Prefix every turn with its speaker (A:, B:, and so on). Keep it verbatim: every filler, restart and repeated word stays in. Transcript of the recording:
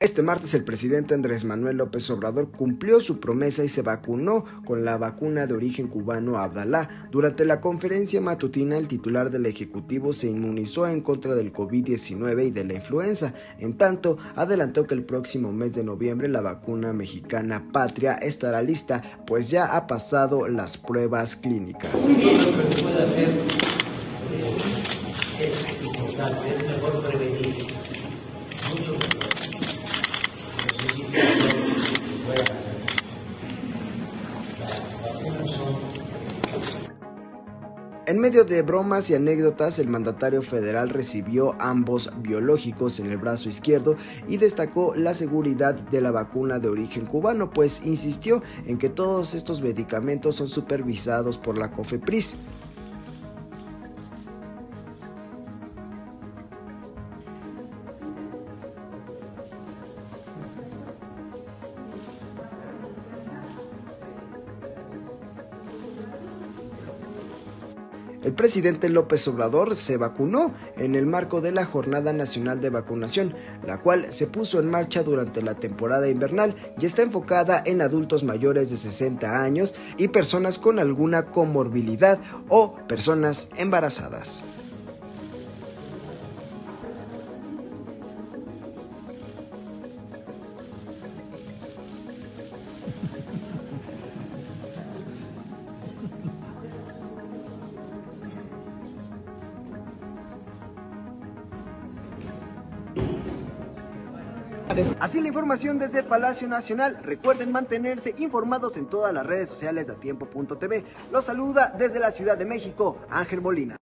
A: Este martes el presidente Andrés Manuel López Obrador cumplió su promesa y se vacunó con la vacuna de origen cubano Abdalá. Durante la conferencia matutina, el titular del Ejecutivo se inmunizó en contra del COVID diecinueve y de la influenza. En tanto, adelantó que el próximo mes de noviembre la vacuna mexicana Patria estará lista, pues ya ha pasado las pruebas clínicas.
B: Muy bien, lo que puede hacer eh, es importante, es mejor prevenir, mucho mejor.
A: En medio de bromas y anécdotas, el mandatario federal recibió ambos biológicos en el brazo izquierdo y destacó la seguridad de la vacuna de origen cubano, pues insistió en que todos estos medicamentos son supervisados por la COFEPRIS. El presidente López Obrador se vacunó en el marco de la Jornada Nacional de Vacunación, la cual se puso en marcha durante la temporada invernal y está enfocada en adultos mayores de sesenta años y personas con alguna comorbilidad o personas embarazadas. Así la información desde Palacio Nacional. Recuerden mantenerse informados en todas las redes sociales de A Tiempo punto T V. Los saluda desde la Ciudad de México, Ángel Molina.